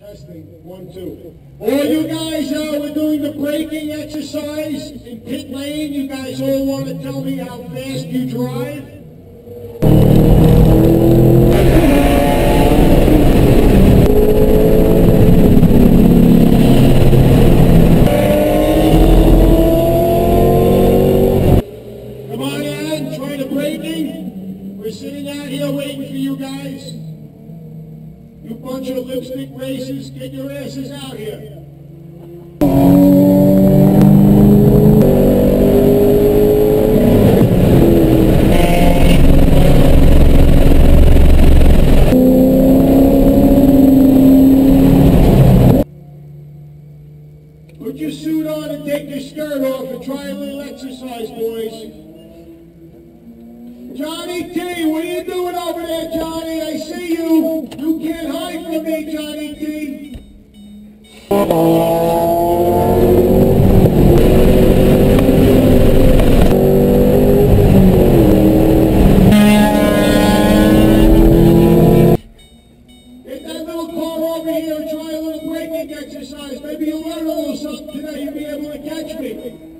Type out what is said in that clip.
Testing, 1, 2. All you guys, we're doing the braking exercise in pit lane. You guys all want to tell me how fast you drive? Come on, Aaron, try the braking. We're sitting out here waiting for you guys. You bunch of lipstick racers, get your asses out here. Put your suit on and take your skirt off and try a little exercise, boys. Johnny T, what are you doing over there, Johnny? I see you. You can't hide from me, Johnny T. Get that little car over here and try a little braking exercise. Maybe you'll learn a little something today. You'll be able to catch me.